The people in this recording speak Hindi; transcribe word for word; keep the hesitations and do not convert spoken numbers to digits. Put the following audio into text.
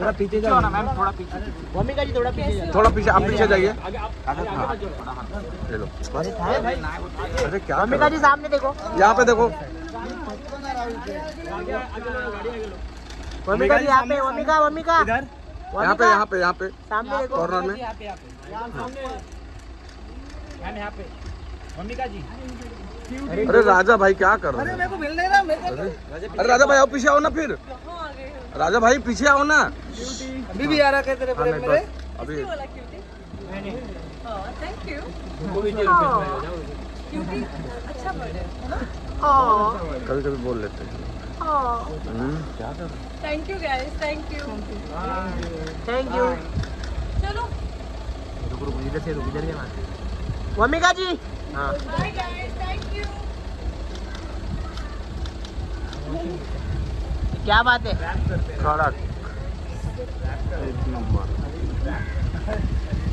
थोड़ा पीछे जाओ ना मैम, थोड़ा पीछे। भूमिका जी थोड़ा पीछे, थोड़ा पीछे, आप पीछे जाइए। ले लो। अरे क्या, भूमिका जी सामने देखो, यहाँ पे देखो। भूमिका जी यहाँ पे, भूमिका भूमिका यहाँ पे, यहाँ पे, यहाँ पे सामने देखो, कॉर्नर में। यहाँ पे भूमिका जी। अरे राजा भाई क्या कर रहे हैं? अरे मेरे को मिल नहीं रहा मेरे को। अरे राजा भाई आओ, पीछे आओ ना फिर। राजा भाई पीछे आओ ना। अभी भी आ रहा है तेरे फ्रेम मेरे। अभी थैंक यू। अच्छा बर्थडे है ना? कभी कभी बोल लेते हैं। क्या कर? Thank you guys, thank you thank you. चलो रुको रुको, इधर से रुको, इधर से मार। भूमिका जी हाँ, बाय गाइस, थैंक यू। क्या बात है? खड़ा एक नंबर।